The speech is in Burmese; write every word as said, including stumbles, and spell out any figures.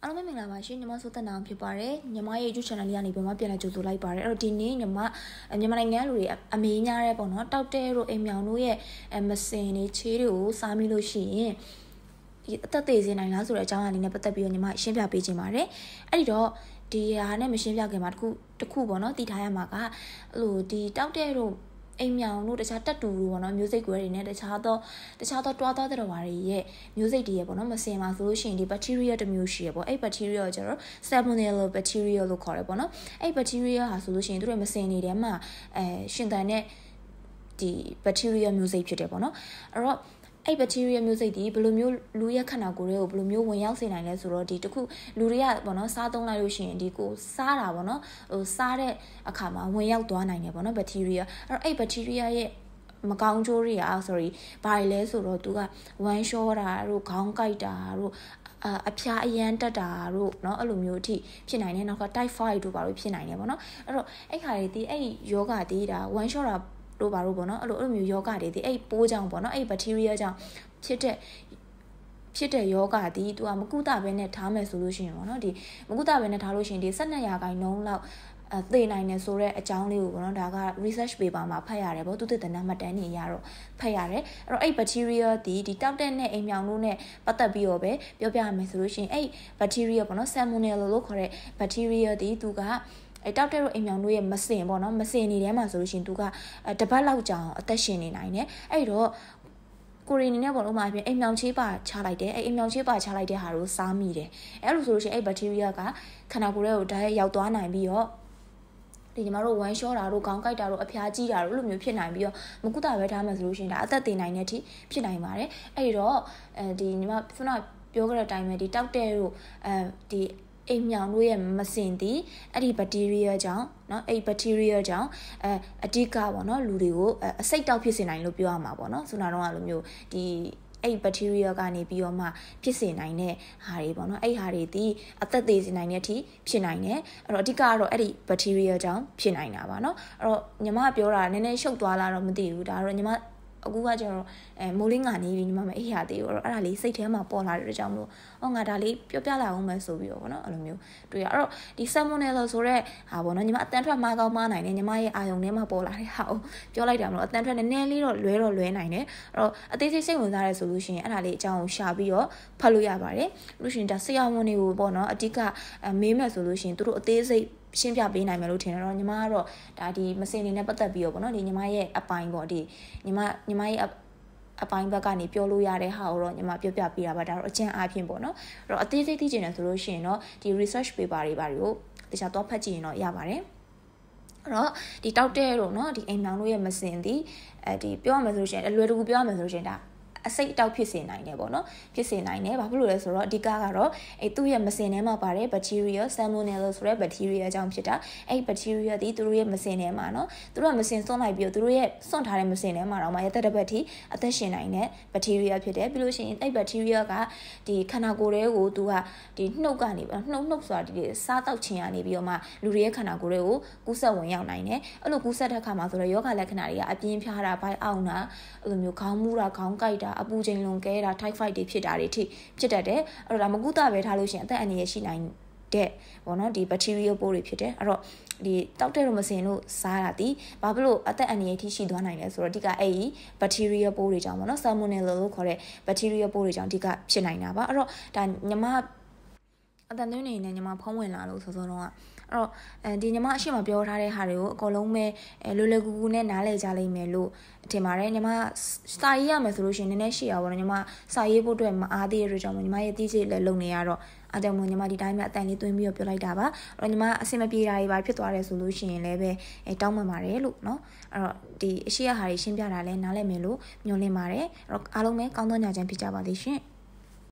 အားလုံးပဲမင်္ဂလာပါရှင်ညီမဆိုသက်နာဖြစ်ပါတယ်ညီမရဲ့ YouTube channel လေးကနေပြန်မပြန်လာကြိုဆိုလိုက်ပါတယ်အဲ့တော့ဒီနေ့ညီမမြန်မာနိုင်ငံလူတွေအမေးများတဲ့ပေါ့နော်တောက်တဲ့တို့အိမ်မြောင်တို့ရဲ့မစင်တွေချေးတွေကိုစားမိလို့ရှိရင်အသက်သေးစေနိုင်လားဆိုတဲ့အကြောင်းအရာလေးနဲ့ပတ်သက်ပြီးတော့ညီမရှင်းပြပေးခြင်းပါတယ်အဲ့ဒီတော့ဒီဟာနဲ့မရှင်းပြခင်မှာတခုတခုပေါ့နော်တည်ထားရမှာကဟိုဒီတောက်တဲ့တို့အိမ်မြောင်တို့တခြားတက်တူတို့ပေါ့နော်မျိုးစိတ်ကွဲတွေနဲ့တခြားသောတခြားသောတွားသောတဲ့တော်ဘာတွေရဲ့မျိုးစိတ်တွေရဲ့ပေါ့နော်မစင်ပါဆိုလို့ရှိရင်ဒီ bacteria တစ်မျိုးရှိရပေါ့အဲ့ bacteria ကိုကျတော့ salmonella bacteria လို့ခေါ်တယ်ပေါ့နော်အဲ့ bacteria ဟာဆိုလို့ရှိရင်တို့ရဲ့မစင်တွေထဲမှာအဲရှင်သန်တဲ့ဒီ bacteria မျိုးစိတ်ဖြစ်တယ်ပေါ့နော်အဲ့တော့အဲ့ bacteria မျိုးစိတ်ဒီဘယ်လိုမျိုးလူရဲ့ခန္ဓာကိုယ်တွေကိုဘယ်လိုမျိုးဝင်ရောက်စေနိုင်လဲဆိုတော့ဒီတခုလူတွေကပေါ့နော်စားသုံးလိုက်လို့ရှိရင်ဒီကိုစားတာပေါ့နော်ဟိုစားတဲ့အခါမှာဝင်ရောက်သွားနိုင်တယ်ပေါ့နော် bacteria အဲ့တော့အဲ့ bacteria ရဲ့မကောင်းကျိုးတွေอ่ะ sorry ဘာလဲဆိုတော့သူကဝမ်းလျှောတာတို့ခေါင်းကိုက်တာတို့အဖျားအရန်တက်တာတို့เนาะအဲ့လိုမျိုးအထိဖြစ်နိုင်တယ်နောက်က typhoid တို့ဘာလို့ဖြစ်နိုင်တယ်ပေါ့နော်အဲ့တော့အဲ့ခါတွေဒီအဲ့ယောဂတီးတာဝမ်းလျှောတာတို့ဘာလို့ပေါ့နော်အဲ့လိုအဲ့လိုမျိုးယောဂတွေဒီအဲ့ပိုးကြောင့်ပေါ့နော်အဲ့ bacteria ကြောင့်ဖြစ်တဲ့ဖြစ်တဲ့ယောဂဒီသူကမကုသဘဲနဲ့ထားမယ်ဆိုလို့ရှိရင်ပေါ့နော်ဒီမကုသဘဲနဲ့ထားလို့ရှိရင်ဒီ၁၂ရာခိုင်နှုန်းလောက်အသေးနိုင်နေဆိုတဲ့အကြောင်းလေးကိုပေါ့နော်ဒါက research paper မှာဖတ်ရတယ်ပေါ့သူတည်တဲ့မှတ်တမ်းတွေရတော့ဖတ်ရတယ်အဲ့တော့အဲ့ bacteria ဒီဒီတောက်တဲ့နဲ့အိမ်မြောင်တို့နဲ့ပတ်သက်ပြီးတော့ပဲပြောပြရမယ်ဆိုလို့ရှိရင်အဲ့ bacteria ပေါ့နော် salmonella လို့ခေါ်တဲ့ bacteria ဒီသူကအဲတောက်တဲ့တို့အိမ်မြောင်တို့ရဲ့မစင်ပေါ့နော်မစင်နေထဲမှာဆိုလို့ရှိရင်သူကတပတ်လောက်ကြာအောင်အသက်ရှင်နေနိုင်တယ်အဲ့တော့ကိုရီနေနဲ့ပေါ့လို့မှအပြင်အိမ်မြောင်ချေးပါချလိုက်တယ်အဲ့အိမ်မြောင်ချေးပါချလိုက်တဲ့ဟာကိုစားမိတယ်အဲ့လိုဆိုလို့ရှိရင်အဲ့ bacteria ကခန္ဓာကိုယ်ရဲ့ဓာတ်ရောက်သွားနိုင်ပြီးတော့ဒီညီမတို့ဝမ်းလျှောတာတို့ခေါင်းကိုက်တာတို့အဖျားကြီးတာတို့လိုမျိုးဖြစ်နိုင်ပြီးတော့မကုသပဲထားမယ်ဆိုလို့ရှိရင်ဒါအသက်သေနိုင်တဲ့အထိဖြစ်နိုင်ပါတယ်အဲ့တော့အဲဒီညီမခုနပြောခဲ့တဲ့အတိုင်းပဲဒီတောက်တဲ့တို့အဲဒီအိမ်မြောင်တို့ရဲ့မစင်သည်အဲ့ဒီ bacteria ကြောင့်เนาะအဲ့ bacteria ကြောင့်အဲအဓိကပေါ့เนาะလူတွေကိုအစိတ်တောက်ဖြစ်စေနိုင်လို့ပြောရမှာပေါ့เนาะဆိုတော့လိုမျိုးဒီအဲ့ bacteria ကနေပြီးတော့မှဖြစ်စေနိုင်တဲ့ဟာတွေပေါ့เนาะအဲ့ဟာတွေဒီအသက်သေစေနိုင်တဲ့အထိဖြစ်နိုင်တယ်အဲ့တော့အဓိကကတော့အဲ့ဒီ bacteria ကြောင့်ဖြစ်နိုင်တာပါเนาะအဲ့တော့ညီမပြောတာနည်းနည်းရှုပ်သွားလားတော့မသိဘူးဒါတော့ညီမအခုကကျတော့အဲမိုးလေးငါနေပြီညီမမအေးရသေးဘူးအဲ့ဒါလေးစိတ်ထဲမှာပေါ်လာတဲ့အကြောင်းလို့အော်ငါဒါလေးပြောပြလာအောင်မယ်ဆိုပြီးတော့ဗောနော်အဲ့လိုမျိုးတွေ့ရအဲ့တော့ဒီ salmonella ဆိုတဲ့ဟာဗောနော်ညီမအတန်းထွက်မှားကောင်းမှားနိုင်တယ်ညီမရဲ့အာယုံထဲမှာပေါ်လာတဲ့ဟာကိုပြောလိုက်တာမလို့အတန်းထွက်နည်းနည်းလေးတော့လွဲတော့လွဲနိုင်တယ်အဲ့တော့အသေးစိတ်စိတ်ဝင်စားရဲဆိုလို့ရှိရင်အဲ့ဒါလေးအကြောင်းကိုရှာပြီးတော့ဖတ်လို့ရပါတယ်လို့ရှိရင်ဒါဆရာဝန်တွေကိုဗောနော်အဓိကမေးမယ်ဆိုလို့ရှိရင်သူတို့အသေးစိတ်ရှင်းပြပေးနိုင်မယ်လို့ထင်တယ်တော့ညီမကတော့ဒါဒီမစင်နေနဲ့ပတ်သက်ပြီးတော့ဗောနော်ဒီညီမရဲ့အပိုင်းပေါ့ဒီညီမညီမရဲ့အပိုင်းဘက်ကနေပြောလို့ရတဲ့ဟာကိုတော့ညီမပြောပြပေးတာပါဒါတော့အကျဉ်းအားဖြင့်ပေါ့နော်အဲ့တော့အသေးစိတ်သိချင်တယ်ဆိုလို့ရှိရင်တော့ဒီ research paper တွေပါတွေကိုတခြားတော့ဖတ်ကြည့်ရင်တော့ရပါတယ်အဲ့တော့ဒီတောက်တဲ့တို့เนาะဒီအိမ်မောင်တို့ရဲ့မစင်ဒီအဲဒီပြောရမယ်ဆိုလို့ရှိရင်အလွယ်တကူပြောရမယ်ဆိုလို့ရှိရင်ဒါအစိတ်အတောက်ဖြစ်စေနိုင်တယ်ပေါ့နော်ဖြစ်စေနိုင်တယ်ဘာဖြစ်လို့လဲဆိုတော့အဓိကကတော့အဲသူ့ရဲ့မစင်ထဲမှာပါတယ် bacteria salmonella ဆိုတဲ့ bacteria ကြောင့်ဖြစ်တာအဲ့ bacteria ဒီသူတို့ရဲ့မစင်ထဲမှာနော်သူတို့ကမစင်စွန့်လိုက်ပြီးတော့သူတို့ရဲ့စွန့်ထားတဲ့မစင်ထဲမှာတော့မှရတဲ့တစ်ပတ်ထိအသက်ရှင်နိုင်တဲ့ bacteria ဖြစ်တယ်ပြီးလို့ရှိရင်အဲ့ bacteria ကဒီခန္ဓာကိုယ်တွေကိုသူကဒီနှုတ်ကနေနှုတ်နှုတ်ဆိုတာဒီစားတောက်ခြင်းကနေပြီးတော့မှလူတွေရဲ့ခန္ဓာကိုယ်တွေကိုကူးဆက်ဝင်ရောက်နိုင်တယ်အဲ့လိုကူးဆက်တဲ့အခါမှာဆိုတော့ယောဂလက္ခဏာတွေကအပြင်းဖျားတာဘိုက်အောင်တာအဲ့လိုမျိုးခေါင်းမူးတာခေါင်းကိုက်တာအပူချိန်လွန်ကဲတာ typhoid တွေဖြစ်တာတွေထိဖြစ်တတ်တယ်အဲ့တော့ဒါမကုသပဲထားလို့ရှိရင်အသက်အန္တရာယ်ရှိနိုင်တဲ့ဘောနော်ဒီ bacteria ပိုးတွေဖြစ်တယ်အဲ့တော့ဒီတောက်တဲ့လိုမစင်လို့စားတာဒီဘာဖြစ်လို့အသက်အန္တရာယ်ထိရှိသွားနိုင်လဲဆိုတော့ဒီကအဲ့ဒီ bacteria ပိုးတွေကြောင့်ဘောနော် salmonella လို့ခေါ်တဲ့ bacteria ပိုးတွေကြောင့်ဒီကဖြစ်နိုင်တာပါအဲ့တော့ဒါညီမအတန်သွင်းနေနေညီမဖုံးဝင်လာလို့စောစောတော့အဲ့တော့အဲဒီညီမအရှိမပြောထားတဲ့ဟာတွေကိုအကုန်လုံးပဲလွယ်လွယ်ကူကူနဲ့နားလည်ကြလိမ့်မယ်လို့ထင်ပါတယ်ညီမစာရေးရမယ်ဆိုလို့ရှိရင်နည်းနည်းရှိရပါတော့ညီမစာရေးဖို့အတွက်မအားသေးတဲ့အတွက်ကြောင့်ညီမရဲ့သိစိတ်လည်းလုံနေရတော့အားကြောင့်မို့ညီမဒီတိုင်းပဲအတန်လေးသွင်းပြီးတော့ပြောလိုက်တာပါအဲ့တော့ညီမအဆင်မပြေတာတွေပါဖြစ်သွားတယ်ဆိုလို့ရှိရင်လည်းပဲအဲတောင်းပန်ပါတယ်လို့เนาะအဲ့တော့ဒီအရှိရဟာတွေရှင်းပြတာလည်းနားလည်မယ်လို့ညွှန်လင်းပါတယ်အဲ့တော့အားလုံးပဲကောင်းသောညချမ်းဖြစ်ကြပါသေးရှင်